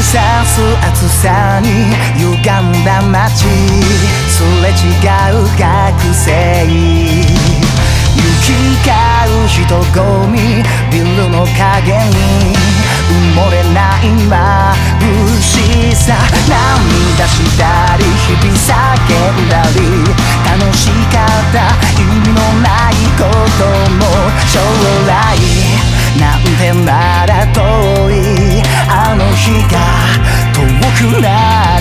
さす暑さに歪んだ街、すれ違う学生、行き交う人混み、ビルの影に埋もれない眩しさ、涙したり日々叫んだり、楽しかった意味のないことも将来なんてまだ遠い、あの日が遠くなった。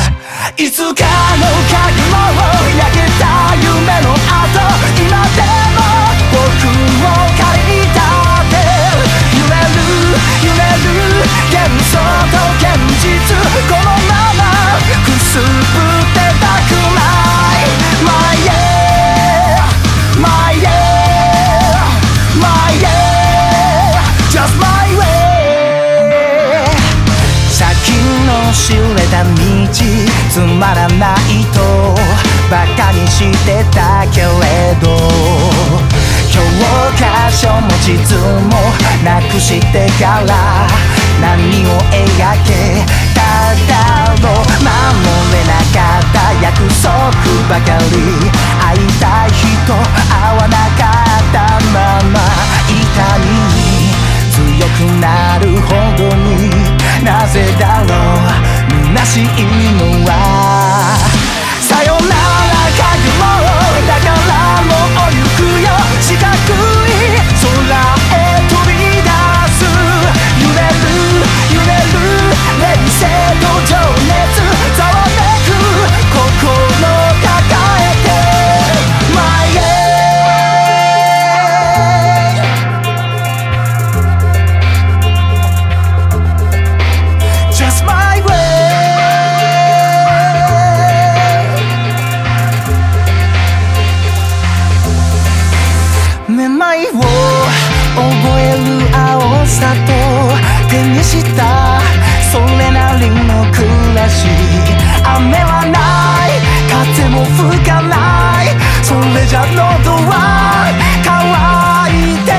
いつかの鍵も焼けた夢の後、今でも僕を借りたって揺れる揺れる幻想と現実、このままくすぶってたくない。 My yeah My yeah My yeah Just my way、 先の知れた道つまらないとバカにしてたけれど、教科書も地図もなくしてから何を描けただろう。守れなかった約束ばかり、会いたい人会わなかったまま、痛みに強くなるほどになぜだろう虚しいのは。さよならかぐもだからもう行くよ、四角い空へ飛び出す、揺れる揺れる冷静と情熱、ざわめく心抱えて My way Just my way、めまいを覚える青さと手にしたそれなりの暮らし、雨はない風も吹かない、それじゃ喉は乾いて